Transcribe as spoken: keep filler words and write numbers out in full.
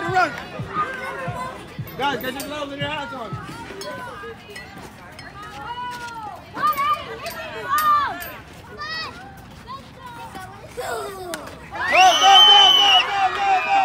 run, run. Guys, get your gloves and your hats on. Go, go, go, go, go, go, go.